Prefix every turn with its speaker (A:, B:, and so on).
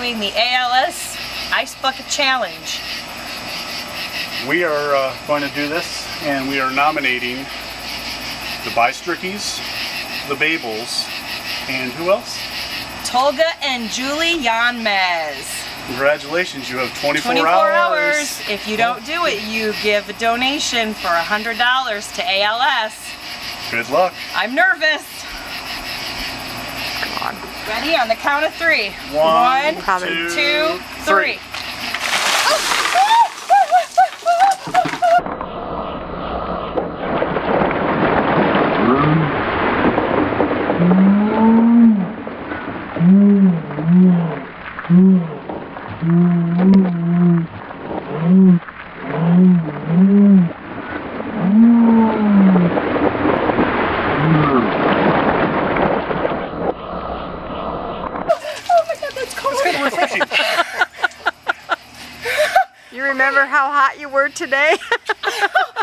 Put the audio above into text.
A: doing the ALS Ice Bucket Challenge.
B: We are going to do this, and we are nominating the Bystrickies, the Babels, and who else?
A: Tolga and Julie Yanmez.
B: Congratulations, you have 24
A: hours. If you don't do it, you give a donation for $100 to ALS.
B: Good luck.
A: I'm nervous.
C: Come on.
A: Ready? On the count of 3.
B: One,
A: 2, 3.
C: You remember how hot you were today?